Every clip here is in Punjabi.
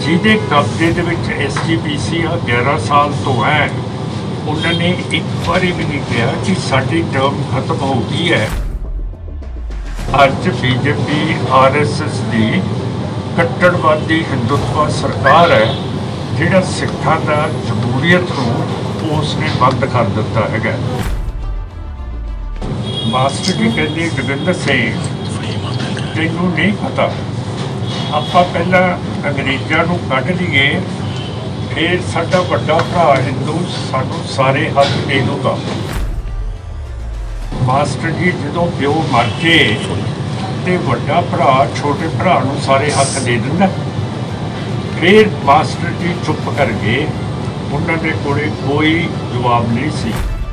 ਜਿਹਦੇ ਕਬਜ਼ੇ ਦੇ ਵਿੱਚ SGPC 11 ਸਾਲ ਤੋਂ ਹੈ, ਉਹਨਾਂ ਨੇ ਇੱਕ ਵਾਰੀ ਵੀ ਨਹੀਂ ਕਿਹਾ ਕਿ ਸਾਡੀ ਟਰਮ ਖਤਮ ਹੋ ਗਈ ਹੈ। ਅੱਜ BJP RSS ਦੀ ਕੱਟੜਵਾਦੀ ਹਿੰਦੂਤਵ ਸਰਕਾਰ ਹੈ, ਜਿਹੜਾ ਸਿੱਖਾਂ ਦਾ ਜਮਹੂਰੀਅਤ ਨੂੰ ਉਸਨੇ ਬੰਦ ਕਰ ਦਿੱਤਾ ਹੈਗਾ। ਮਾਸਟਰ ਜੀ ਕਹਿੰਦੇ ਜੋਗਿੰਦਰ ਸਿੰਘ ਤੈਨੂੰ ਨਹੀਂ ਪਤਾ, ਆਪਾਂ ਪਹਿਲਾਂ ਅੰਗਰੇਜ਼ਾਂ ਨੂੰ ਕੱਢ ਲਈਏ, ਫਿਰ ਸਾਡਾ ਵੱਡਾ ਭਰਾ ਹਿੰਦੂ ਸਾਨੂੰ ਸਾਰੇ ਹੱਕ ਦੇ ਦੂਗਾ। ਮਾਸਟਰ ਜੀ ਜਦੋਂ ਪਿਓ ਮਰ ਕੇ ਤੇ ਵੱਡਾ ਭਰਾ ਛੋਟੇ ਭਰਾ ਨੂੰ ਸਾਰੇ ਹੱਕ ਦੇ ਦਿੰਦਾ, ਫਿਰ ਮਾਸਟਰ ਜੀ ਚੁੱਪ ਕਰ ਗਏ, ਉਹਨਾਂ ਦੇ ਕੋਲੇ ਕੋਈ ਜਵਾਬ ਨਹੀਂ ਸੀ।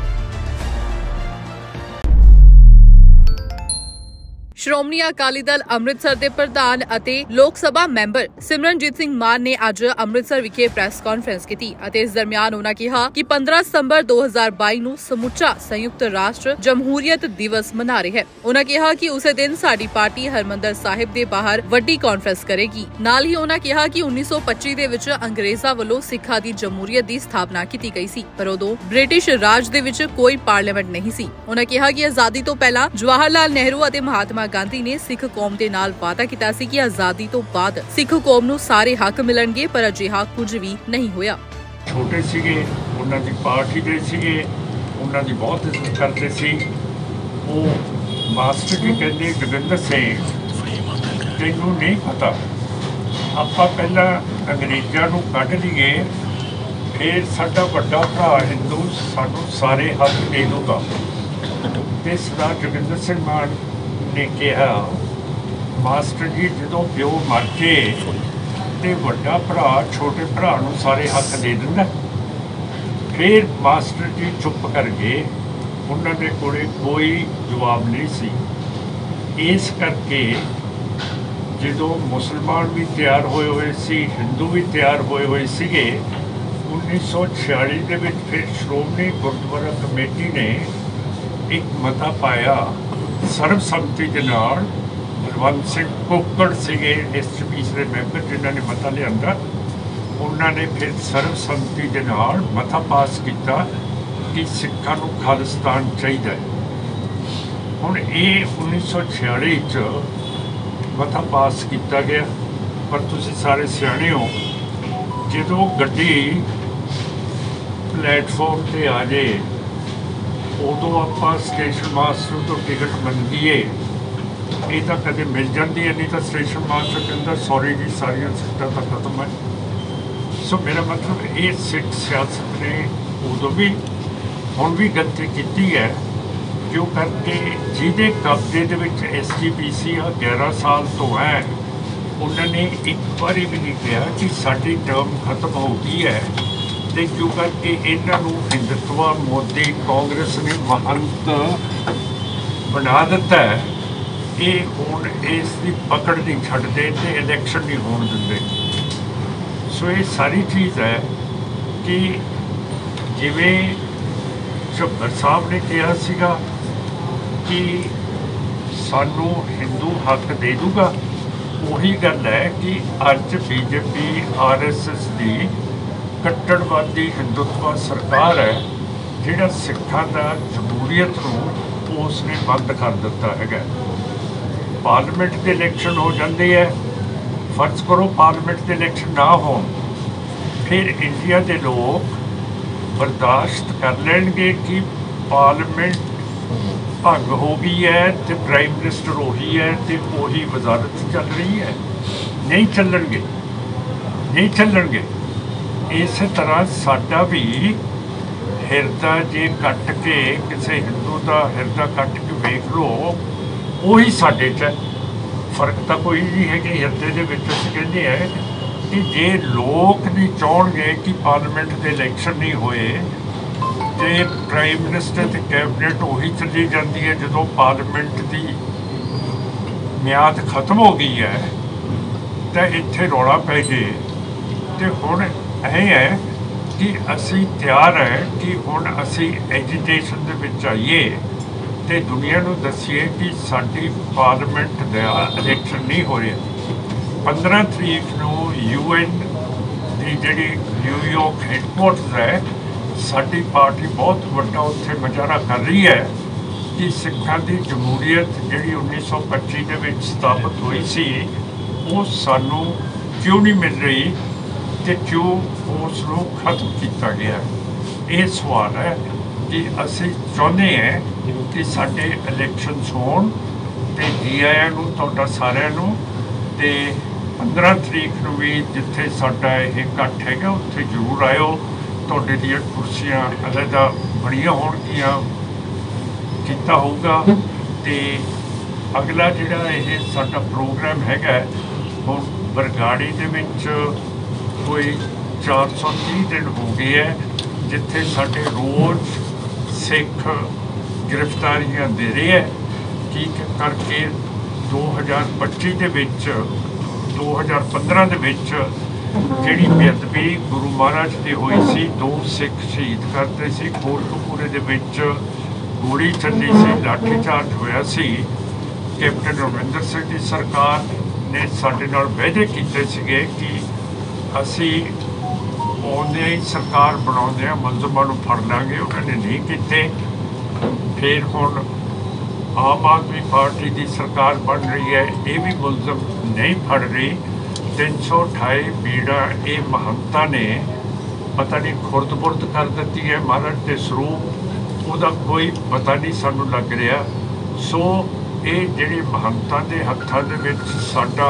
ਸ਼੍ਰੋਮਣੀ ਅਕਾਲੀ ਦਲ ਅੰਮ੍ਰਿਤਸਰ ਦੇ ਪ੍ਰਧਾਨ ਅਤੇ ਲੋਕ ਸਭਾ ਮੈਂਬਰ ਸਿਮਰਨਜੀਤ ਸਿੰਘ ਮਾਨ ਨੇ ਅੱਜ ਅੰਮ੍ਰਿਤਸਰ ਵਿਖੇ ਪ੍ਰੈਸ ਕਾਨਫਰੰਸ ਕੀਤੀ ਅਤੇ ਇਸ ਦਰਮਿਆਨ ਉਹਨਾਂ ਕਿਹਾ ਕਿ 15 ਸਤੰਬਰ 2022 ਨੂੰ ਸਮੁੱਚਾ ਸੰਯੁਕਤ ਰਾਸ਼ਟਰ ਜਮਹੂਰੀਅਤ ਦਿਵਸ ਮਨਾ ਰਿਹਾ ਹੈ। ਉਹਨਾਂ ਕਿਹਾ ਕਿ ਉਸੇ ਦਿਨ ਸਾਡੀ ਪਾਰਟੀ ਹਰਮੰਦਰ ਸਾਹਿਬ ਦੇ ਬਾਹਰ ਵੱਡੀ ਕਾਨਫਰੰਸ ਕਰੇਗੀ। ਨਾਲ ਹੀ ਉਹਨਾਂ ਕਿਹਾ ਕਿ 1925 ਦੇ ਵਿੱਚ ਅੰਗਰੇਜ਼ਾਂ ਵੱਲੋਂ ਸਿੱਖਾਂ ਦੀ ਜਮਹੂਰੀਅਤ ਦੀ ਸਥਾਪਨਾ ਕੀਤੀ ਗਈ ਸੀ, ਪਰ ਉਦੋਂ ਬ੍ਰਿਟਿਸ਼ ਰਾਜ ਦੇ ਵਿੱਚ ਕੋਈ ਪਾਰਲੀਮੈਂਟ ਨਹੀਂ ਸੀ। ਉਹਨਾਂ ਕਿਹਾ ਕਿ ਆਜ਼ਾਦੀ ਤੋਂ ਪਹਿਲਾਂ ਜਵਾਹਰ ਲਾਲ ਨਹਿਰੂ ਅਤੇ ਮਹਾਤਮਾ ਗਾਂਧੀ ਨੇ ਸਿੱਖ ਕੌਮ ਦੇ ਨਾਲ ਵਾਅਦਾ ਕੀਤਾ ਸੀ ਕਿ ਆਜ਼ਾਦੀ ਤੋਂ ਬਾਅਦ ਸਿੱਖ ਕੌਮ ਨੂੰ ਸਾਰੇ ਹੱਕ ਮਿਲਣਗੇ, ਪਰ ਅਜਿਹਾ ਕੁਝ ਵੀ ਨਹੀਂ ਹੋਇਆ। ਛੋਟੇ ਸੀਗੇ, ਉਹਨਾਂ ਦੀ ਪਾਰਟੀ ਦੇ ਸੀਗੇ, ਉਹਨਾਂ ਦੀ ਬਹੁਤ ਇੱਜ਼ਤ ਕਰਦੇ ਸੀ। ਉਹ ਮਾਸਟਰ ਜੀ ਕਹਿੰਦੇ ਜੋਗਿੰਦਰ ਸਿੰਘ ਤੈਨੂੰ ਨਹੀਂ ਪਤਾ, ਆਪਾਂ ਪਹਿਲਾਂ ਅੰਗਰੇਜ਼ਾਂ ਨੂੰ ਕੱਢ ਲਈਏ, ਫਿਰ ਸਾਡਾ ਵੱਡਾ ਭਰਾ ਹਿੰਦੂ ਸਾਨੂੰ ਸਾਰੇ ਹੱਕ ਦੇ ਦੂਗਾ। ਤੇ ਸਰਦਾਰ ਜੋਗਿੰਦਰ ਸਿੰਘ ਮਾਨ ਨੇ ਕਿਹਾ, ਮਾਸਟਰ ਜੀ ਜਦੋਂ ਪਿਓ ਮਰ ਕੇ ਤੇ ਵੱਡਾ ਭਰਾ ਛੋਟੇ ਭਰਾ ਨੂੰ ਸਾਰੇ ਹੱਕ ਦੇ ਦਿੰਦਾ, ਫਿਰ ਮਾਸਟਰ ਜੀ ਚੁੱਪ ਕਰ ਗਏ, ਉਹਨਾਂ ਦੇ ਕੋਲੇ ਕੋਈ ਜਵਾਬ ਨਹੀਂ ਸੀ। ਇਸ ਕਰਕੇ ਜਦੋਂ ਮੁਸਲਮਾਨ ਵੀ ਤਿਆਰ ਹੋਏ ਸੀ, ਹਿੰਦੂ ਵੀ ਤਿਆਰ ਹੋਏ ਸੀਗੇ, 1946 ਦੇ ਵਿੱਚ ਫਿਰ ਸ਼੍ਰੋਮਣੀ ਗੁਰਦੁਆਰਾ ਕਮੇਟੀ ਨੇ ਇੱਕ ਮਤਾ ਪਾਇਆ ਸਰਬਸੰਮਤੀ ਦੇ ਨਾਲ। ਬਲਵੰਤ ਸਿੰਘ ਕੋਕੜ ਸੀਗੇ SGPC ਦੇ ਮੈਂਬਰ ਜਿਨ੍ਹਾਂ ਨੇ ਮਤਾ ਲਿਆਂਦਾ, ਉਹਨਾਂ ਨੇ ਫਿਰ ਸਰਬਸੰਮਤੀ ਦੇ ਨਾਲ ਮਤਾ ਪਾਸ ਕੀਤਾ ਕਿ ਸਿੱਖਾਂ ਨੂੰ ਖਾਲਿਸਤਾਨ ਚਾਹੀਦਾ ਹੈ। ਹੁਣ ਇਹ 1946 'ਚ ਮਤਾ ਪਾਸ ਕੀਤਾ ਗਿਆ, ਪਰ ਤੁਸੀਂ ਸਾਰੇ ਸਿਆਣੇ ਹੋ, ਜਦੋਂ ਗੱਡੀ ਪਲੇਟਫਾਰਮ 'ਤੇ ਆ ਜਾਏ ਉਦੋਂ ਆਪਾਂ ਸਟੇਸ਼ਨ ਮਾਸਟਰ ਤੋਂ ਟਿਕਟ ਮੰਗੀਏ, ਇਹ ਤਾਂ ਕਦੇ ਮਿਲ ਜਾਂਦੀ ਹੈ, ਨਹੀਂ ਤਾਂ ਸਟੇਸ਼ਨ ਮਾਸਟਰ ਕਹਿੰਦਾ ਸੌਰੀ ਜੀ ਸਾਰੀਆਂ ਸੀਟਾਂ ਤਾਂ ਖਤਮ ਹੈ। ਸੋ ਮੇਰਾ ਮਤਲਬ ਇਹ ਸਿੱਖ ਸਿਆਸਤ ਨੇ ਉਦੋਂ ਵੀ ਹੁਣ ਵੀ ਗਲਤੀ ਕੀਤੀ ਹੈ, ਜੋ ਕਰਕੇ ਜਿਹਦੇ ਕਬਜ਼ੇ ਦੇ ਵਿੱਚ SGPC 11 ਸਾਲ ਤੋਂ ਹੈ, ਉਹਨਾਂ ਨੇ ਇੱਕ ਵਾਰੀ ਵੀ ਨਹੀਂ ਕਿਹਾ ਕਿ ਸਾਡੀ ਟਰਮ ਖਤਮ ਹੋ ਗਈ ਹੈ। ਤੇ ਜੋ ਕਰਕੇ ਇਹਨਾਂ ਨੂੰ ਹਿੰਦੂਤਵਾ ਮੋਦੀ ਕਾਂਗਰਸ ਨੇ ਮਹੰਤ ਬਣਾ ਦਿੱਤਾ ਹੈ, ਇਹ ਹੁਣ ਇਸ ਦੀ ਪਕੜ ਨਹੀਂ ਛੱਡਦੇ ਤੇ ਇਲੈਕਸ਼ਨ ਨਹੀਂ ਹੋਣ ਦਿੰਦੇ। ਸੋ ਇਹ ਸਾਰੀ ਚੀਜ਼ ਹੈ ਕਿ ਜਿਵੇਂ ਝੱਬਰ ਸਾਹਿਬ ਨੇ ਕਿਹਾ ਸੀਗਾ ਕਿ ਸਾਨੂੰ ਹਿੰਦੂ ਹੱਕ ਦੇ ਦੂਗਾ, ਉਹੀ ਗੱਲ ਹੈ ਕਿ ਅੱਜ BJP RSS ਦੀ ਕੱਟੜਵਾਦੀ ਹਿੰਦੂਤਵ ਸਰਕਾਰ ਹੈ, ਜਿਹੜਾ ਸਿੱਖਾਂ ਦਾ ਜਮਹੂਰੀਅਤ ਨੂੰ ਉਸਨੇ ਬੰਦ ਕਰ ਦਿੱਤਾ ਹੈਗਾ। ਪਾਰਲੀਮੈਂਟ ਦੇ ਇਲੈਕਸ਼ਨ ਹੋ ਜਾਂਦੇ ਹੈ, ਫਰਜ਼ ਕਰੋ ਪਾਰਲੀਮੈਂਟ ਦੇ ਇਲੈਕਸ਼ਨ ਨਾ ਹੋਣ, ਫਿਰ ਇੰਡੀਆ ਦੇ ਲੋਕ ਬਰਦਾਸ਼ਤ ਕਰ ਲੈਣਗੇ ਕਿ ਪਾਰਲੀਮੈਂਟ ਭੰਗ ਹੋ ਗਈ ਹੈ ਤੇ ਪ੍ਰਾਈਮ ਮਿਨਿਸਟਰ ਉਹੀ ਹੈ ਤੇ ਉਹੀ ਵਜ਼ਾਰਤ ਚੱਲ ਰਹੀ ਹੈ? ਨਹੀਂ ਚੱਲਣਗੇ, ਨਹੀਂ ਚੱਲਣਗੇ। ਇਸੇ ਤਰ੍ਹਾਂ ਸਾਡਾ ਵੀ ਹਿਰਦਾ ਜੇ ਕੱਟ ਕੇ ਕਿਸੇ ਹਿੰਦੂ ਦਾ ਹਿਰਦਾ ਕੱਟ ਕੇ ਵੇਖ ਲਓ, ਉਹੀ ਸਾਡੇ 'ਚ ਫਰਕ ਤਾਂ ਕੋਈ ਨਹੀਂ ਹੈ ਕਿ ਹਿਰਦੇ ਦੇ ਵਿੱਚ ਅਸੀਂ ਕਹਿੰਦੇ ਹੈ ਕਿ ਜੇ ਲੋਕ ਨਹੀਂ ਚਾਹੁੰਗੇ ਕਿ ਪਾਰਲੀਮੈਂਟ ਦੇ ਇਲੈਕਸ਼ਨ ਨਹੀਂ ਹੋਏ ਤੇ ਪ੍ਰਾਈਮ ਮਿਨਿਸਟਰ ਤੇ ਕੈਬਨਿਟ ਉਹੀ ਚੱਲੀ ਜਾਂਦੀ ਹੈ, ਜਦੋਂ ਪਾਰਲੀਮੈਂਟ ਦੀ ਮਿਆਦ ਖਤਮ ਹੋ ਗਈ ਹੈ ਤਾਂ ਇੱਥੇ ਰੌਲਾ ਪੈ ਗਏ। ਤੇ ਹੁਣ ਇਹ ਹੈ ਕਿ ਅਸੀਂ ਤਿਆਰ ਹੈ ਕਿ ਹੁਣ ਅਸੀਂ ਐਜੀਟੇਸ਼ਨ ਦੇ ਵਿੱਚ ਆਈਏ ਤੇ ਦੁਨੀਆ ਨੂੰ ਦੱਸੀਏ ਕਿ ਸਾਡੀ ਪਾਰਲੀਮੈਂਟ ਦਾ ਇਲੈਕਸ਼ਨ ਨਹੀਂ ਹੋ ਰਿਹਾ। 15 ਤਰੀਕ ਨੂੰ UN ਸਾਡੀ ਜਿਹੜੀ ਨਿਊਯਾਰਕ ਹੈਡਕੁਆਰਟਰ ਹੈ, ਸਾਡੀ ਪਾਰਟੀ ਬਹੁਤ ਵੱਡਾ ਉੱਥੇ ਮੁਜ਼ਾਹਰਾ ਕਰ ਰਹੀ ਹੈ ਕਿ ਸਿੱਖਾਂ ਦੀ ਜਮਹੂਰੀਅਤ ਜਿਹੜੀ 1925 ਦੇ ਵਿੱਚ ਸਥਾਪਿਤ ਹੋਈ ਸੀ ਉਹ ਸਾਨੂੰ ਕਿਉਂ ਨਹੀਂ ਮਿਲ ਰਹੀ ਤੇ ਕਿਉਂ ਉਸ ਨੂੰ ਖਤਮ ਕੀਤਾ ਗਿਆ। ਇਹ ਸਵਾਲ ਹੈ ਕਿ ਅਸੀਂ ਚਾਹੁੰਦੇ ਹਾਂ ਕਿ ਸਾਡੇ ਇਲੈਕਸ਼ਨਸ ਹੋਣ ਤੇ ਜੀ ਆਇਆਂ ਨੂੰ ਤੁਹਾਡਾ ਸਾਰਿਆਂ ਨੂੰ, ਤੇ 15 ਤਰੀਕ ਨੂੰ ਵੀ ਜਿੱਥੇ ਸਾਡਾ ਇਹ ਇਕੱਠ ਹੈਗਾ ਉੱਥੇ ਜ਼ਰੂਰ ਆਇਓ। ਤੁਹਾਡੇ ਦੀਆਂ ਕੁਰਸੀਆਂ ਅਲੱਗਾ ਬਣੀਆਂ ਹੋਣਗੀਆਂ, ਕੀਤਾ ਹੋਊਗਾ। ਤੇ ਅਗਲਾ ਜਿਹੜਾ ਇਹ ਸਾਡਾ ਪ੍ਰੋਗਰਾਮ ਹੈਗਾ, ਹੁਣ ਬਰਗਾੜੀ ਦੇ ਵਿੱਚ ਕੋਈ 430 ਦਿਨ ਹੋ ਗਏ ਹੈ ਜਿੱਥੇ ਸਾਡੇ ਰੋਜ਼ ਸਿੱਖ ਗ੍ਰਿਫਤਾਰੀਆਂ ਦੇ ਰਹੇ ਹੈ। ਕੀ ਕਰਕੇ 2025 ਦੇ ਵਿੱਚ 2015 ਦੇ ਵਿੱਚ ਜਿਹੜੀ ਬੇਅਦਬੀ ਗੁਰੂ ਮਹਾਰਾਜ ਦੀ ਹੋਈ ਸੀ, 2 ਸਿੱਖ ਸ਼ਹੀਦ ਕਰਦੇ ਸੀ, ਕੋਟਕਪੂਰੇ ਦੇ ਵਿੱਚ ਗੋਲੀ ਚੱਲੀ ਸੀ, ਲਾਠੀਚਾਰਜ ਹੋਇਆ ਸੀ। ਕੈਪਟਨ ਅਮਰਿੰਦਰ ਸਿੰਘ ਦੀ ਸਰਕਾਰ ਨੇ ਸਾਡੇ ਨਾਲ ਵਾਅਦੇ ਕੀਤੇ ਸੀਗੇ ਕਿ ਅਸੀਂ ਆਉਂਦੇ ਹੀ ਸਰਕਾਰ ਬਣਾਉਂਦੇ ਹਾਂ ਮੁਲਜ਼ਮਾਂ ਨੂੰ ਫੜ ਲਾਂਗੇ, ਉਹਨਾਂ ਨੇ ਨਹੀਂ ਕੀਤੇ। ਫਿਰ ਹੁਣ ਆਮ ਆਦਮੀ ਪਾਰਟੀ ਦੀ ਸਰਕਾਰ ਬਣ ਰਹੀ ਹੈ, ਇਹ ਵੀ ਮੁਲਜ਼ਮ ਨਹੀਂ ਫੜ ਰਹੀ। 328 ਬੀੜਾ ਇਹ ਮਹੰਤਾਂ ਨੇ ਪਤਾ ਨਹੀਂ ਖੁਰਦ-ਬੁਰਦ ਕਰ ਦਿੱਤੀ ਹੈ ਮਹਾਰਾਜ ਦੇ ਸਰੂਪ, ਉਹਦਾ ਕੋਈ ਪਤਾ ਨਹੀਂ ਸਾਨੂੰ ਲੱਗ ਰਿਹਾ। ਸੋ ਇਹ ਜਿਹੜੀ ਮਹੰਤਾਂ ਦੇ ਹੱਥਾਂ ਦੇ ਵਿੱਚ ਸਾਡਾ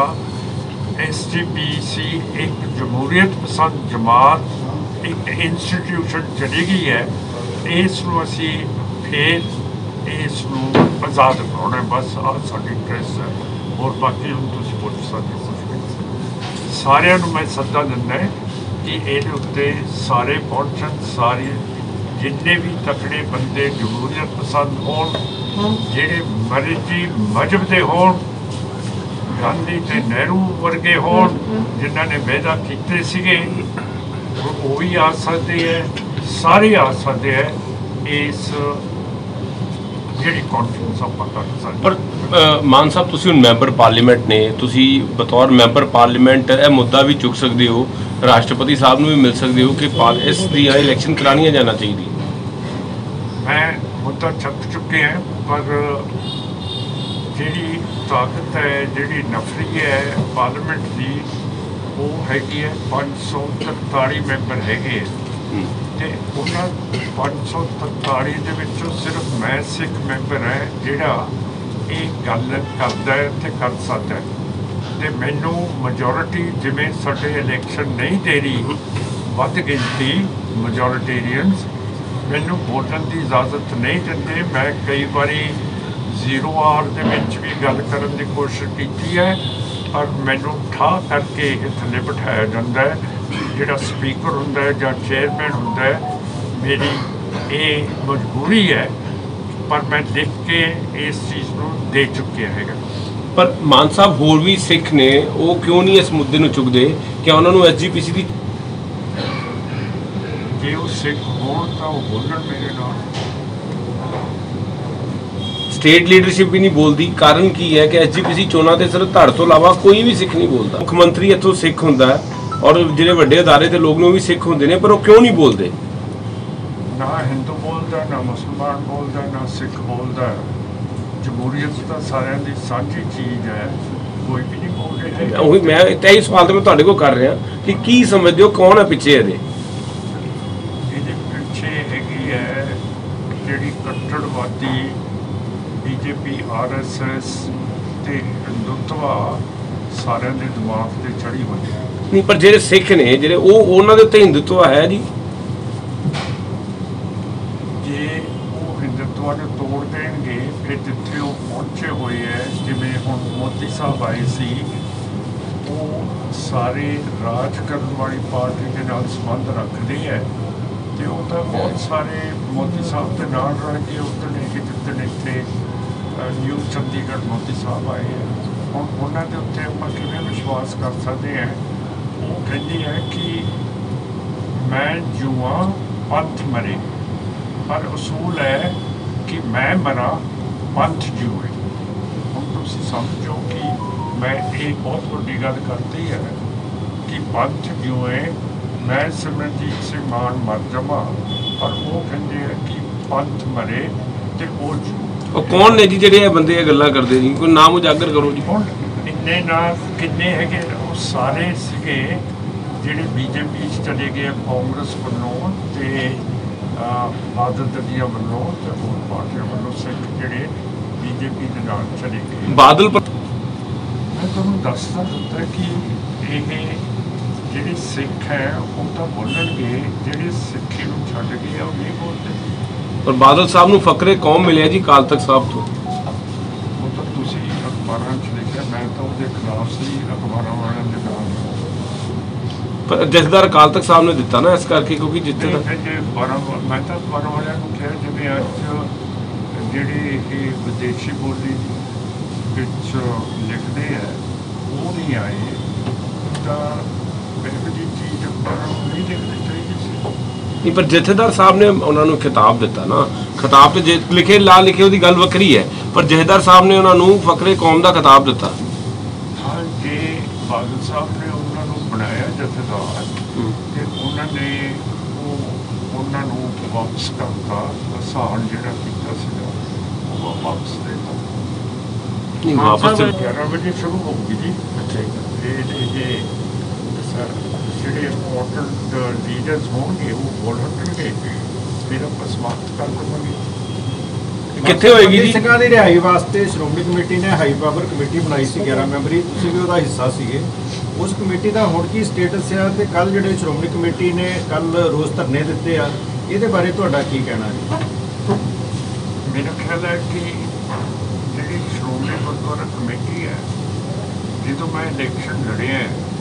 SGPC ਇੱਕ ਜਮਹੂਰੀਅਤ ਪਸੰਦ ਜਮਾਤ, ਇੱਕ ਇੰਸਟੀਟਿਊਸ਼ਨ ਚਲੀ ਗਈ ਹੈ। ਇਸ ਨੂੰ ਅਸੀਂ ਫਿਰ ਇਸ ਨੂੰ ਆਜ਼ਾਦ ਬਣਾਉਣਾ, ਬਸ ਆਹ ਸਾਡੀ ਪ੍ਰੈਸ ਹੈ। ਹੋਰ ਬਾਕੀ ਹੁਣ ਤੁਸੀਂ ਪੁੱਛ ਸਕਦੇ ਹੋ। ਸਾਰਿਆਂ ਨੂੰ ਮੈਂ ਸੱਦਾ ਦਿੰਦਾ ਕਿ ਇਹਦੇ ਉੱਤੇ ਸਾਰੇ ਪਹੁੰਚਣ, ਸਾਰੇ ਜਿੰਨੇ ਵੀ ਤਕੜੇ ਬੰਦੇ ਜਮਹੂਰੀਅਤ ਪਸੰਦ ਹੋਣ, ਜਿਹੜੇ ਮਰਜ਼ੀ ਮਜ਼ਹਬ ਦੇ ਹੋਣ, ਗਾਂਧੀ ਤੇ ਨਹਿਰੂ ਵਰਗੇ ਹੋਣ ਜਿਨ੍ਹਾਂ ਨੇ ਵਾਅਦਾ ਕੀਤੇ ਸੀਗੇ, ਉਹ ਵੀ ਆ ਸਕਦੇ ਹੈ, ਸਾਰੇ ਆ ਸਕਦੇ ਹੈ। ਇਸ ਜਿਹੜੀ ਕਾਨਫਰੰਸ ਆਪਾਂ ਕਰ ਸਕਦੇ। ਪਰ ਮਾਨ ਸਾਹਿਬ, ਤੁਸੀਂ ਹੁਣ ਮੈਂਬਰ ਪਾਰਲੀਮੈਂਟ ਨੇ, ਤੁਸੀਂ ਬਤੌਰ ਮੈਂਬਰ ਪਾਰਲੀਮੈਂਟ ਇਹ ਮੁੱਦਾ ਵੀ ਚੁੱਕ ਸਕਦੇ ਹੋ, ਰਾਸ਼ਟਰਪਤੀ ਸਾਹਿਬ ਨੂੰ ਵੀ ਮਿਲ ਸਕਦੇ ਹੋ ਕਿ ਇਸ ਦੀ ਇਲੈਕਸ਼ਨ ਕਰਾਉਣੀਆਂ ਜਾਣਾ ਚਾਹੀਦੀ। ਮੈਂ ਮੁੱਦਾ ਚੱਕ ਚੁੱਕੇ ਹਾਂ, ਪਰ ਜਿਹੜੀ ਤਾਕਤ ਹੈ, ਜਿਹੜੀ ਨਫਰੀ ਹੈ ਪਾਰਲੀਮੈਂਟ ਦੀ, ਉਹ ਹੈਗੀ ਹੈ 543 ਮੈਂਬਰ ਹੈਗੇ ਤੇ ਉਹਨਾਂ 543 ਦੇ ਵਿੱਚੋਂ ਸਿਰਫ ਮੈਂ ਸਿੱਖ ਮੈਂਬਰ ਹੈ ਜਿਹੜਾ ਇਹ ਗੱਲ ਕਰਦਾ ਹੈ ਤੇ ਕਰ ਸਕਦਾ ਹੈ। ਤੇ ਮੈਨੂੰ ਮੈਜੋਰਿਟੀ, ਜਿਵੇਂ ਸਾਡੇ ਇਲੈਕਸ਼ਨ ਨਹੀਂ ਦੇ ਰਹੀ ਵੱਧ ਗਿਣਤੀ ਮੈਜੋਰਿਟੇਰੀਅਨਸ, ਮੈਨੂੰ ਵੋਟਣ ਦੀ ਇਜਾਜ਼ਤ ਨਹੀਂ ਦਿੰਦੇ। ਮੈਂ ਕਈ ਵਾਰੀ 0 ਆਰ ਦੇ ਵਿੱਚ ਵੀ ਗੱਲ ਕਰਨ ਦੀ ਕੋਸ਼ਿਸ਼ ਕੀਤੀ ਹੈ, ਪਰ ਮੈਨੂੰ ਠਾਹ ਕਰਕੇ ਇਹ ਥੱਲੇ ਬਿਠਾਇਆ ਜਾਂਦਾ ਹੈ। ਜਿਹੜਾ ਸਪੀਕਰ ਹੁੰਦਾ ਹੈ ਜਾਂ ਚੇਅਰਮੈਨ ਹੁੰਦਾ ਹੈ, ਮੇਰੀ ਇਹ ਮਜਬੂਰੀ ਹੈ, ਪਰ ਮੈਂ ਲਿਖ ਕੇ ਇਸ ਚੀਜ਼ ਨੂੰ ਦੇ ਚੁੱਕਿਆ ਹੈਗਾ। ਪਰ ਮਾਨ ਸਾਹਿਬ, ਹੋਰ ਵੀ ਸਿੱਖ ਨੇ, ਉਹ ਕਿਉਂ ਨਹੀਂ ਇਸ ਮੁੱਦੇ ਨੂੰ ਚੁੱਕਦੇ ਕਿ ਉਹਨਾਂ ਨੂੰ SGPC ਦੀ, ਜੇ ਉਹ ਸਿੱਖ ਹੋਣ ਤਾਂ ਉਹ ਬੋਲਣ ਮੇਰੇ ਨਾਲ। ਸਟੇਟ ਲੀਡਰਸ਼ਿਪ ਵੀ ਨਹੀਂ ਬੋਲਦੀ। ਕਾਰਨ ਕੀ ਹੈ ਕਿ SGPC ਚੋਣਾਂ ਤੇ ਸਿਰਫ ਧੜ ਤੋਂ ਇਲਾਵਾ ਕੋਈ ਵੀ ਸਿੱਖ ਨਹੀਂ ਬੋਲਦਾ। ਮੁੱਖ ਮੰਤਰੀ ਇੱਥੋਂ ਸਿੱਖ ਹੁੰਦਾ ਹੈ ਔਰ ਜਿਹੜੇ ਵੱਡੇ ਅਦਾਰੇ ਤੇ ਲੋਕ ਨੇ ਉਹ ਵੀ ਸਿੱਖ ਹੁੰਦੇ ਨੇ, ਪਰ ਉਹ ਕਿਉਂ ਨਹੀਂ ਬੋਲਦੇ? ਨਾ ਹਿੰਦੂ ਬੋਲਦਾ, ਨਾ ਮੁਸਲਮਾਨ ਬੋਲਦਾ, ਨਾ ਸਿੱਖ ਬੋਲਦਾ। ਜਮਹੂਰੀਅਤ ਤਾਂ ਸਾਰਿਆਂ ਦੀ ਸਾਂਝੀ ਚੀਜ਼ ਹੈ, ਕੋਈ ਵੀ ਨਹੀਂ ਬੋਲ ਰਿਹਾ। ਉਹੀ ਮੈਂ ਇਹੀ ਸਵਾਲ ਤਾਂ ਮੈਂ ਤੁਹਾਡੇ ਕੋਲ ਕਰ ਰਿਹਾ ਕਿ ਕੀ ਸਮਝਦੇ ਹੋ, ਕੌਣ ਹੈ ਪਿੱਛੇ ਇਹਦੇ ਪਿੱਛੇ ਹੈਗੀ ਹੈ ਜਿਹੜੀ ਕੱਟੜਵਾਦੀ BJP RSS ਤੇ ਹਿੰਦੂਤਵਾ ਸਾਰਿਆਂ ਦੇ ਦਿਮਾਗ ਤੇ ਚੜੀ ਹੋਈ ਹੈ। ਨਹੀਂ, ਪਰ ਜਿਹੜੇ ਸਿੱਖ ਨੇ, ਜਿਹੜੇ ਉਹਨਾਂ ਦੇ ਉੱਤੇ ਹਿੰਦੂਤਵਾ ਹੈ ਜੀ। ਜੇ ਉਹ ਹਿੰਦੂਤਵਾ ਨੂੰ ਤੋੜ ਦੇਣਗੇ, ਫਿਰ ਜਿੱਥੇ ਉਹ ਪਹੁੰਚੇ ਹੋਏ ਹੈ, ਜਿਵੇਂ ਹੁਣ ਮੋਦੀ ਸਾਹਿਬ ਆਏ ਸੀ, ਉਹ ਸਾਰੇ ਰਾਜ ਕਰਨ ਵਾਲੀ ਪਾਰਟੀ ਦੇ ਨਾਲ ਸੰਬੰਧ ਰੱਖਦੇ ਹੈ ਤੇ ਉਹ ਤਾਂ ਬਹੁਤ ਸਾਰੇ ਮੋਦੀ ਸਾਹਿਬ ਦੇ ਨਾਲ ਰਹਿ ਕੇ ਉੱਧਰ ਇਹ ਜਿੱਦਣ ਇੱਥੇ ਨਿਊ ਚੰਡੀਗੜ੍ਹ ਮੋਦੀ ਸਾਹਿਬ ਆਏ ਹੈ, ਹੁਣ ਉਹਨਾਂ ਦੇ ਉੱਤੇ ਆਪਾਂ ਕਿਵੇਂ ਵਿਸ਼ਵਾਸ ਕਰ ਸਕਦੇ ਹਾਂ? ਉਹ ਕਹਿੰਦੀ ਹੈ ਕਿ ਮੈਂ ਜੂਆਂ ਪੰਥ ਮਰੇ, ਪਰ ਅਸੂਲ ਹੈ ਕਿ ਮੈਂ ਮਰਾਂ ਪੰਥ ਜੂਏ। ਹੁਣ ਤੁਸੀਂ ਸਮਝੋ ਕਿ ਮੈਂ ਇਹ ਬਹੁਤ ਵੱਡੀ ਗੱਲ ਕਰਦੀ ਹੈ ਕਿ ਪੰਥ ਜੂਏ मैं सिमरनजीत सिंह मान मर जावां पर वो कहते हैं कि पंथ मरे ते वो ਉਹ ਕੌਣ ਨੇ ਜੀ ਜਿਹੜੇ ਇਹ ਬੰਦੇ ਇਹ ਗੱਲਾਂ ਕਰਦੇ ਜੀ? ਕੋਈ ਨਾਮ ਉਜਾਗਰ ਕਰੋ ਜੀ। ਹੁਣ ਇੰਨੇ ਨਾਲ ਕਿੰਨੇ ਹੈਗੇ ਉਹ ਸਾਰੇ ਸੀਗੇ ਜਿਹੜੇ ਬੀਜੇਪੀ 'ਚ ਚਲੇ ਗਏ ਕਾਂਗਰਸ ਵੱਲੋਂ ਤੇ ਬਾਦਲ ਦਲੀਆ ਵੱਲੋਂ ਤੇ ਹੋਰ ਪਾਰਟੀਆਂ ਵੱਲੋਂ ਸਿੱਖ ਜਿਹੜੇ ਬੀਜੇਪੀ ਦੇ ਨਾਲ ਚਲੇ ਗਏ। ਬਾਦਲ ਮੈਂ ਤੁਹਾਨੂੰ ਦੱਸਦਾ ਦਿੱਤਾ ਕਿ ਇਹ ਜਿਹੜੇ ਸਿੱਖ ਹੈ ਉਹ ਤਾਂ ਬੋਲਣਗੇ, ਜਿਹੜੇ ਸਿੱਖੀ ਨੂੰ ਛੱਡ ਗਏ ਉਹ ਨਹੀਂ ਬੋਲਦੇ। ਪਰ ਬਾਦਲ ਸਾਹਿਬ ਨੂੰ ਫਕਰੇ ਕੌਮ ਮਿਲਿਆ ਜੀ ਅਕਾਲ ਤਖਤ ਸਾਹਿਬ ਤੋਂ। ਉਹ ਤਾਂ ਤੁਸੀਂ ਅਖਬਾਰਾਂ 'ਚ ਲਿਖਿਆ, ਮੈਂ ਤਾਂ ਉਹਦੇ ਖਿਲਾਫ ਸੀ ਅਖਬਾਰਾਂ ਵਾਲਿਆਂ ਦੇ ਨਾਲ। ਪਰ ਜਥੇਦਾਰ ਅਕਾਲ ਤਖਤ ਸਾਹਿਬ ਨੇ ਦਿੱਤਾ ਨਾ ਇਸ ਕਰਕੇ, ਕਿਉਂਕਿ ਜਿੱਥੇ ਤੱਕ ਮੈਂ ਤਾਂ ਅਖਬਾਰਾਂ ਵਾਲਿਆਂ ਨੂੰ ਕਿਹਾ ਜਿਵੇਂ ਅੱਜ ਜਿਹੜੇ ਇਹ ਵਿਦੇਸ਼ੀ ਬੋਲੀ ਵਿੱਚ ਲਿਖਦੇ ਆ ਉਹ ਨਹੀਂ ਆਏ ਤਾਂ ਇਹੋ ਜਿਹੀ ਚੀਜ਼ ਅਖਬਾਰਾਂ ਨੂੰ ਨਹੀਂ ਲਿਖਣੀ ਚਾਹੀਦੀ ਸੀ। ਨਹੀਂ, ਪਰ ਜਥੇਦਾਰ ਸਾਹਿਬ ਨੇ ਉਹਨਾਂ ਨੂੰ ਖਿਤਾਬ ਦਿੱਤਾ ਨਾ। ਖਿਤਾਬ ਤੇ ਜੇ ਲਿਖੇ ਲਾ ਲਿਖੇ ਉਹਦੀ ਗੱਲ ਵੱਖਰੀ ਹੈ, ਪਰ ਜਥੇਦਾਰ ਸਾਹਿਬ ਨੇ ਉਹਨਾਂ ਨੂੰ ਫਕਰੇ ਕੌਮ ਦਾ ਖਿਤਾਬ ਦਿੱਤਾ। ਹਾਂ, ਜੇ ਬਾਦਲ ਸਾਹਿਬ ਨੇ ਉਹਨਾਂ ਨੂੰ ਬਣਾਇਆ ਜਥੇਦਾਰ ਤੇ ਉਹਨਾਂ ਨੇ ਉਹਨਾਂ ਨੂੰ ਵਾਪਸ ਕਰਤਾ, ਆਸਾਨ ਜਿਹੜਾ ਕੀਤਾ ਸੀਗਾ ਉਹ ਵਾਪਸ ਦੇ ਦਿੱਤਾ। ਨਹੀਂ, ਵਾਪਸ 11 ਵਜੇ ਸ਼ੁਰੂ ਹੋਊਗੀ ਜੀ। ਇਹ ਜਿਹੜੇ ਇੰਪੋਰਟੈਂਟ ਲੀਡਰਸ ਹੋਣਗੇ ਉਹ ਬੋਲਣਗੇ, ਫਿਰ ਆਪਾਂ ਸਮਾਪਤ ਕਰ ਦੇਵਾਂਗੇ। ਕਿੱਥੇ ਹੋਏਗੀ ਜੀ? ਸਿੰਘਾਂ ਦੀ ਰਿਹਾਈ ਵਾਸਤੇ ਸ਼੍ਰੋਮਣੀ ਕਮੇਟੀ ਨੇ ਹਾਈ ਪਾਵਰ ਕਮੇਟੀ ਬਣਾਈ ਸੀ 11 ਮੈਂਬਰੀ, ਤੁਸੀਂ ਵੀ ਉਹਦਾ ਹਿੱਸਾ ਸੀਗੇ। ਉਸ ਕਮੇਟੀ ਦਾ ਹੁਣ ਕੀ ਸਟੇਟਸ ਆ ਤੇ ਕੱਲ ਜਿਹੜੇ ਸ਼੍ਰੋਮਣੀ ਕਮੇਟੀ ਨੇ ਕੱਲ ਰੋਜ਼ ਧਰਨੇ ਦਿੱਤੇ ਆ, ਇਹਦੇ ਬਾਰੇ ਤੁਹਾਡਾ ਕੀ ਕਹਿਣਾ ਹੈ? ਮੇਰਾ ਖਿਆਲ ਹੈ ਕਿ ਜਿਹੜੀ ਸ਼੍ਰੋਮਣੀ ਗੁਰਦੁਆਰਾ ਕਮੇਟੀ ਹੈ, ਜਦੋਂ ਮੈਂ ਇਲੈਕਸ਼ਨ ਲੜਿਆ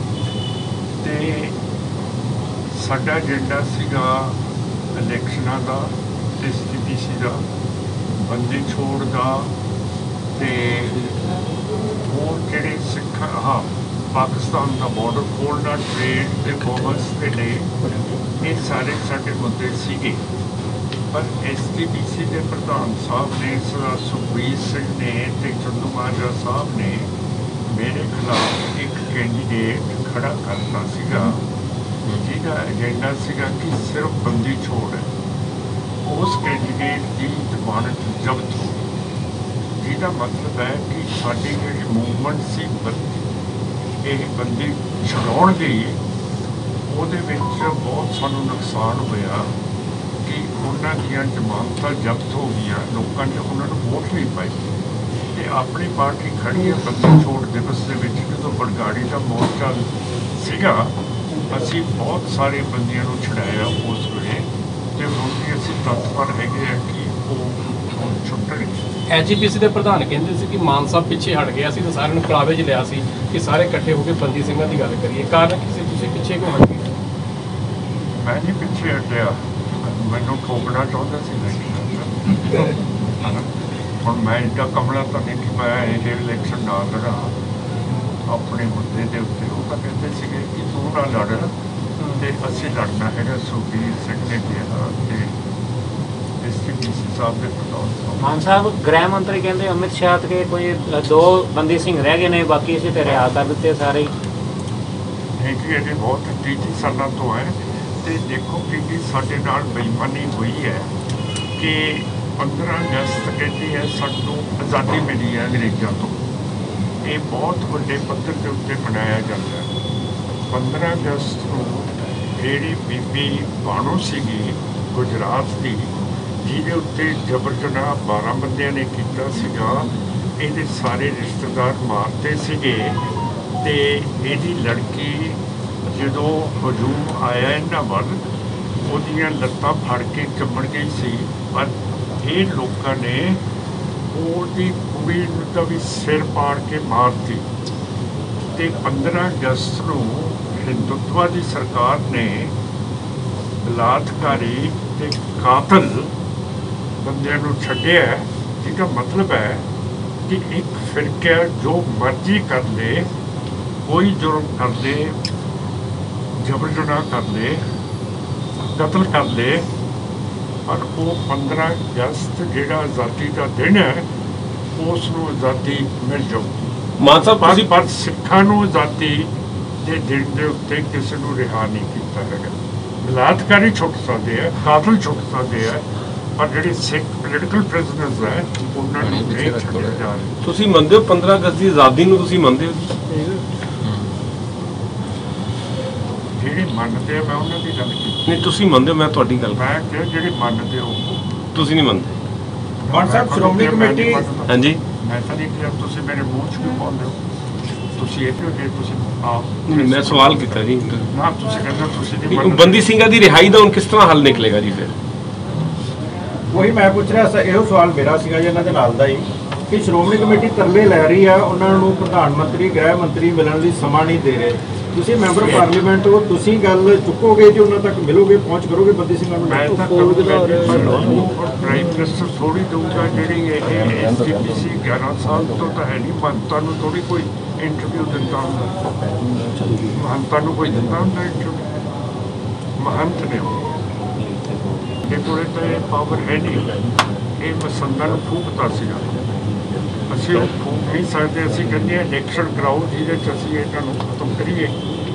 ਤੇ ਸਾਡਾ ਏਜੰਡਾ ਸੀਗਾ ਇਲੈਕਸ਼ਨਾਂ ਦਾ, SGPC ਦਾ, ਬੰਦੀ ਛੋੜ ਦਾ ਤੇ ਹੋਰ ਜਿਹੜੇ ਸਿੱਖ ਪਾਕਿਸਤਾਨ ਦਾ ਬਾਰਡਰ ਖੋਲ੍ਹਣਾ, ਟ੍ਰੇਡ ਤੇ ਕਾਮਰਸ ਦੇ ਲਈ, ਇਹ ਸਾਰੇ ਸਾਡੇ ਮੁੱਦੇ ਸੀਗੇ। ਪਰ SGPC ਦੇ ਪ੍ਰਧਾਨ ਸਾਹਿਬ ਨੇ, ਸੁਖਬੀਰ ਸਿੰਘ ਨੇ ਤੇ ਚੰਦੂ ਮਾਜਰਾ ਸਾਹਿਬ ਨੇ ਮੇਰੇ ਖਿਲਾਫ ਇੱਕ ਕੈਂਡੀਡੇਟ ਖੜਾ ਕਰਤਾ ਸੀਗਾ ਜਿਹਦਾ ਏਜੰਡਾ ਸੀਗਾ ਕਿ ਸਿਰਫ ਬੰਦੀ ਛੋੜ ਹੈ। ਉਸ ਕੈਂਡੀਡੇਟ ਦੀ ਜ਼ਮਾਨਤ ਜ਼ਬਤ ਹੋ ਗਈ, ਜਿਹਦਾ ਮਤਲਬ ਹੈ ਕਿ ਸਾਡੀ ਜਿਹੜੀ ਮੂਵਮੈਂਟ ਸੀ ਇਹ ਬੰਦੀ ਛਡਾਉਣ ਦੀ, ਉਹਦੇ ਵਿੱਚ ਬਹੁਤ ਸਾਨੂੰ ਨੁਕਸਾਨ ਹੋਇਆ ਕਿ ਉਹਨਾਂ ਦੀਆਂ ਜ਼ਮਾਨਤਾਂ ਜ਼ਬਤ ਹੋ ਗਈਆਂ, ਲੋਕਾਂ ਨੇ ਉਹਨਾਂ ਨੂੰ ਵੋਟ ਨਹੀਂ ਪਾਈ ਤੇ ਆਪਣੀ ਪਾਰਟੀ ਖੜੀ ਹੈ ਬੰਦੀ ਛੋੜ ਦਿਵਸ ਦੇ ਵਿੱਚ। ਜਦੋਂ ਬਰਗਾੜੀ ਦਾ ਮੋਰਚਾ ਸੀਗਾ ਅਸੀਂ ਬਹੁਤ ਸਾਰੇ ਬੰਦੀਆਂ ਨੂੰ ਛੁਡਾਇਆ ਉਸ ਵੇਲੇ ਤੇ ਹੁਣ ਵੀ ਅਸੀਂ ਤਤਪਰ ਹੈਗੇ ਆ ਕਿ ਉਹ ਛੁੱਟਣਗੇ। SGPC ਦੇ ਪ੍ਰਧਾਨ ਕਹਿੰਦੇ ਸੀ ਕਿ ਮਾਨ ਸਾਹਿਬ ਪਿੱਛੇ ਹਟ ਗਿਆ ਸੀ ਤੇ ਸਾਰਿਆਂ ਨੂੰ ਕਲਾਵੇ 'ਚ ਲਿਆ ਸੀ ਕਿ ਸਾਰੇ ਇਕੱਠੇ ਹੋ ਕੇ ਬੰਦੀ ਸਿੰਘਾਂ ਦੀ ਗੱਲ ਕਰੀਏ। ਕਾਰਨ ਕਿਸੇ ਤੁਸੀਂ ਪਿੱਛੇ ਕਿਉਂ ਹਟ ਗਏ? ਮੈਂ ਨਹੀਂ ਪਿੱਛੇ ਹਟਿਆ, ਮੈਨੂੰ ਠੋਕਣਾ ਚਾਹੁੰਦਾ ਸੀ ਹੁਣ ਮੈਂ ਇੱਡਾ ਕਮਲਾ ਤਾਂ ਨਹੀਂ ਕਿ ਮੈਂ ਇਹ ਇਲੈਕਸ਼ਨ ਨਾ ਲੜਾਂ ਆਪਣੇ ਮੁੱਦੇ ਦੇ ਉੱਤੇ। ਉਹ ਤਾਂ ਕਹਿੰਦੇ ਸੀਗੇ ਕਿ ਤੂੰ ਨਾ ਲੜ ਤੇ ਅਸੀਂ ਲੜਨਾ ਹੈਗਾ। ਸੁਖਬੀਰ ਸਿੰਘ ਨੇ ਕਿਹਾ ਤੇ SGPC ਸਾਹਿਬ ਦੇ ਪ੍ਰਧਾਨ ਮਾਨ ਸਾਹਿਬ ਗ੍ਰਹਿ ਮੰਤਰੀ ਕਹਿੰਦੇ ਅਮਿਤ ਸ਼ਾਹ ਤੇ ਕੋਈ 2 ਬੰਦੀ ਸਿੰਘ ਰਹਿ ਗਏ ਨੇ, ਬਾਕੀ ਅਸੀਂ ਤੇ ਰਿਹਾ ਕਰ ਦਿੱਤੇ ਸਾਰੇ। ਇਹ ਕਿ ਇਹ ਬਹੁਤ 30 ਸਾਲਾਂ ਤੋਂ ਹੈ ਤੇ ਦੇਖੋ ਕਿ ਸਾਡੇ ਨਾਲ ਬੇਈਮਾਨੀ ਹੋਈ ਹੈ ਕਿ 15 ਅਗਸਤ ਕਹਿੰਦੀ ਹੈ ਸਾਨੂੰ ਆਜ਼ਾਦੀ ਮਿਲੀ ਹੈ ਅੰਗਰੇਜ਼ਾਂ ਤੋਂ। ਇਹ ਬਹੁਤ ਵੱਡੇ ਪੱਧਰ ਦੇ ਉੱਤੇ ਮਨਾਇਆ ਜਾਂਦਾ ਹੈ। 15 ਅਗਸਤ ਨੂੰ ਜਿਹੜੀ ਬੀਬੀ ਬਾਣੋ ਸੀਗੀ ਗੁਜਰਾਤ ਦੀ, ਜਿਹਦੇ ਉੱਤੇ ਜਬਰ ਜਨਾਹ 12 ਬੰਦਿਆਂ ਨੇ ਕੀਤਾ ਸੀਗਾ, ਇਹਦੇ ਸਾਰੇ ਰਿਸ਼ਤੇਦਾਰ ਮਾਰਤੇ ਸੀਗੇ ਤੇ ਇਹਦੀ ਲੜਕੀ ਜਦੋਂ ਹਜੂਮ ਆਇਆ ਇਹਨਾਂ ਵੱਲ ਉਹਦੀਆਂ ਲੱਤਾਂ ਫੜ ਕੇ ਚੰਬੜ ਗਈ ਸੀ, ਪਰ ਇਹ ਲੋਕਾਂ ਨੇ ਉਹਦੀ ਕੁੜੀ ਨੂੰ ਤਾਂ ਵੀ ਸਿਰ ਪਾੜ ਕੇ ਮਾਰਤੀ ਤੇ 15 ਅਗਸਤ ਨੂੰ ਹਿੰਦੂਤਵਾ ਦੀ ਸਰਕਾਰ ਨੇ ਬਲਾਤਕਾਰੀ ਤੇ ਕਾਤਲ ਬੰਦਿਆਂ ਨੂੰ ਛੱਡਿਆ। ਜਿਹਦਾ ਮਤਲਬ ਹੈ ਕਿ ਇੱਕ ਫਿਰਕਾ ਜੋ ਮਰਜ਼ੀ ਕਰ ਲੇ, ਕੋਈ ਜੁਰਮ ਕਰ ਲੇ, ਜਬਰ ਜਨਾਹ ਕਰ ਲੇ, ਕਤਲ ਕਰ ਲੇ, ਪਰ ਉਹ 15 ਅਗਸਤ ਜਿਹੜਾ ਆਜ਼ਾਦੀ ਦਾ ਦਿਨ ਹੈ ਉਸ ਨੂੰ ਆਜ਼ਾਦੀ ਮਿਲ ਜਾਊਗੀ। ਮਾਨ ਸਾਹਿਬ ਪਰ ਸਿੱਖਾਂ ਨੂੰ ਆਜ਼ਾਦੀ ਦੇ ਦਿਨ ਦੇ ਉੱਤੇ ਕਿਸੇ ਨੂੰ ਰਿਹਾ ਨਹੀਂ ਕੀਤਾ ਹੈਗਾ। ਬਲਾਤਕਾਰੀ ਛੁੱਟ ਸਕਦੇ ਆ, ਕਾਤਲ ਛੁੱਟ ਸਕਦੇ ਆ, ਪਰ ਜਿਹੜੇ ਸਿੱਖ ਪੋਲੀਟੀਕਲ ਪ੍ਰਿਜ਼ਨਰਸ ਹੈ ਉਹਨਾਂ ਨੂੰ ਨਹੀਂ ਛੱਡਿਆ ਜਾ ਰਿਹਾ। ਤੁਸੀਂ ਮੰਨਦੇ ਹੋ 15 ਅਗਸਤ ਦੀ ਆਜ਼ਾਦੀ ਨੂੰ? ਤੁਸੀਂ ਮੰਨਦੇ ਹੋ? ਜਿਹੜੇ ਮੰਨਦੇ ਆ ਮੈਂ ਉਹਨਾਂ ਦੀ ਗੱਲ ਕੀਤੀ ਨਹੀਂ, ਤੁਸੀਂ ਮੰਨਦੇ ਹੋ? ਮੈਂ ਤੁਹਾਡੀ ਗੱਲ, ਮੈਂ ਕਿਹਾ ਜਿਹੜੇ ਮੰਨਦੇ ਹੋ ਤੁਸੀਂ ਨਹੀਂ ਮੰਨਦੇ। ਮਾਨ ਸਾਹਿਬ ਸ਼੍ਰੋਮਣੀ ਕਮੇਟੀ ਹਾਂਜੀ, ਮੈਂ ਤਾਂ ਨਹੀਂ ਕਿਹਾ, ਤੁਸੀਂ ਮੇਰੇ ਮੂੰਹ 'ਚ ਕਿਉਂ ਪਾਉਂਦੇ ਹੋ? ਤੁਸੀਂ ਇਹ ਕਿਉਂ ਜੇ ਤੁਸੀਂ ਆਪ ਨਹੀਂ, ਮੈਂ ਸਵਾਲ ਕੀਤਾ ਜੀ। ਨਾ ਤੁਸੀਂ ਕਹਿੰਦੇ ਤੁਸੀਂ ਨਹੀਂ ਵੀ ਮੰਨਦੇ। ਬੰਦੀ ਸਿੰਘਾਂ ਦੀ ਰਿਹਾਈ ਦਾ ਹੁਣ ਕਿਸ ਤਰ੍ਹਾਂ ਹੱਲ ਨਿਕਲੇਗਾ ਜੀ? ਫਿਰ ਉਹੀ ਮੈਂ ਪੁੱਛ ਰਿਹਾ, ਇਹੋ ਸਵਾਲ ਮੇਰਾ ਸੀਗਾ ਜੀ ਇਹਨਾਂ ਦੇ ਨਾਲ ਦਾ ਹੀ, ਕਿ ਸ਼੍ਰੋਮਣੀ ਕਮੇਟੀ ਤਰਲੇ ਲੈ ਰਹੀ ਆ, ਉਹਨਾਂ ਨੂੰ ਪ੍ਰਧਾਨ ਮੰਤਰੀ ਗ੍ਰਹਿ ਮੰਤਰੀ ਮਿਲਣ ਲਈ ਸਮਾਂ ਨਹੀਂ ਦੇ ਰਹੇ। ਤੁਸੀਂ ਮੈਂਬਰ ਪਾਰਲੀਮੈਂਟ ਹੋ, ਤੁਸੀਂ ਗੱਲ ਚੁੱਕੋਗੇ ਜੀ, ਉਹਨਾਂ ਤੱਕ ਮਿਲੋਗੇ, ਪਹੁੰਚ ਕਰੋਗੇ ਬੰਦੀ ਸਿੰਘਾਂ ਨੂੰ? ਮੈਂ ਤਾਂ ਪ੍ਰਾਈਮ ਮਿਨਿਸਟਰ ਥੋੜੀ ਦਊਗਾ ਜਿਹੜੀ ਇਹ ਐਸਜੀਪੀਸੀ 11 ਸਾਲ ਤੋਂ ਤਾਂ ਹੈ ਨਹੀਂ, ਮਹੰਤਾਂ ਨੂੰ ਥੋੜੀ ਕੋਈ ਇੰਟਰਵਿਊ ਦਿੰਦਾ ਹੁੰਦਾ, ਮਹੰਤਾਂ ਨੂੰ ਕੋਈ ਦਿੰਦਾ ਹੁੰਦਾ ਇੰਟਰਵਿਊ? ਮਹੰਤ ਨੇ ਇਹ ਕੋਲੇ ਤਾਂ ਇਹ ਪਾਵਰ ਹੈ ਨਹੀਂ, ਇਹ ਮਸੰਦਾਂ ਨੂੰ ਫੂਕਤਾ ਸੀਗਾ। ਅਸੀਂ ਉਹ ਫੂਕ ਨਹੀਂ ਸਕਦੇ, ਅਸੀਂ ਕਹਿੰਦੇ ਇਲੈਕਸ਼ਨ ਕਰਾਓ ਜਿਹਦੇ 'ਚ ਅਸੀਂ ਇਹਨਾਂ ਨੂੰ ਖਤਮ ਕਰੀਏ।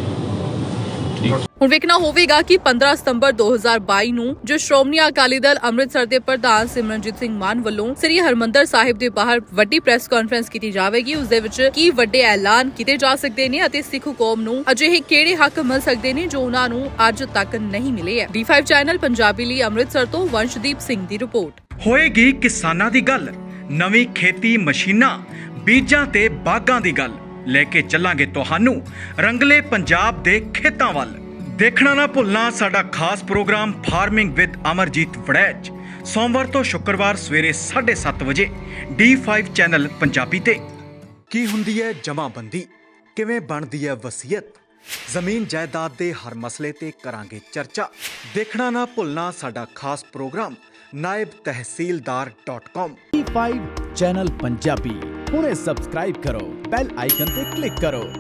ਹੁਣ ਵੇਖਣਾ ਹੋਵੇਗਾ ਕਿ 15 ਸਤੰਬਰ 2022 ਨੂੰ ਜੋ ਸ਼੍ਰੋਮਣੀ ਅਕਾਲੀ ਦਲ ਅੰਮ੍ਰਿਤਸਰ ਦੇ ਪ੍ਰਧਾਨ ਸਿਮਰਨਜੀਤ ਸਿੰਘ ਮਾਨ ਵੱਲੋਂ ਸ੍ਰੀ ਹਰਮੰਦਰ ਸਾਹਿਬ ਦੇ ਬਾਹਰ ਵੱਡੀ ਪ੍ਰੈਸ ਕਾਨਫਰੰਸ ਕੀਤੀ ਜਾਵੇਗੀ, ਉਸ ਦੇ ਵਿੱਚ ਕੀ ਵੱਡੇ ਐਲਾਨ ਕੀਤੇ ਜਾ ਸਕਦੇ ਨੇ ਅਤੇ ਸਿੱਖ ਕੌਮ ਨੂੰ ਅਜਿਹੇ ਕਿਹੜੇ ਹੱਕ ਮਿਲ ਸਕਦੇ ਨੇ ਜੋ ਉਹਨਾਂ ਨੂੰ ਅੱਜ ਤੱਕ ਨਹੀਂ ਮਿਲੇ ਹੈ। D5 ਚੈਨਲ ਪੰਜਾਬੀ ਲਈ ਅੰਮ੍ਰਿਤਸਰ ਤੋਂ ਵੰਸ਼ਦੀਪ ਸਿੰਘ ਦੀ ਰਿਪੋਰਟ। ਹੋਏਗੀ ਕਿਸਾਨਾਂ ਦੀ ਗੱਲ, ਨਵੀਂ ਖੇਤੀ ਮਸ਼ੀਨਾਂ, ਬੀਜਾਂ ਤੇ ਬਾਗਾਂ ਦੀ ਗੱਲ ਲੈ ਕੇ ਚੱਲਾਂਗੇ ਤੁਹਾਨੂੰ ਰੰਗਲੇ ਪੰਜਾਬ ਦੇ ਖੇਤਾਂ ਵੱਲ। ਦੇਖਣਾ ਨਾ ਭੁੱਲਣਾ ਸਾਡਾ ਖਾਸ programme farming with Amarjeet Waraich, ਸੋਮਵਾਰ ਤੋਂ ਸ਼ੁੱਕਰਵਾਰ ਸਵੇਰੇ 7:30 ਵਜੇ D5 ਚੈਨਲ ਪੰਜਾਬੀ ਤੇ। ਕੀ ਹੁੰਦੀ ਹੈ ਜਮਾਬੰਦੀ, ਕਿਵੇਂ ਬਣਦੀ ਹੈ ਵਸੀਅਤ, ਜ਼ਮੀਨ ਜਾਇਦਾਦ ਦੇ ਹਰ ਮਸਲੇ ਤੇ ਕਰਾਂਗੇ ਚਰਚਾ। ਦੇਖਣਾ ਨਾ ਭੁੱਲਣਾ ਸਾਡਾ ਖਾਸ programme naibtehsildar.com। D5 channel Punjabi ਹੁਣੇ ਸਬਸਕ੍ਰਾਈਬ ਕਰੋ, ਬੈਲ ਆਈਕਨ ਤੇ ਕਲਿੱਕ ਕਰੋ।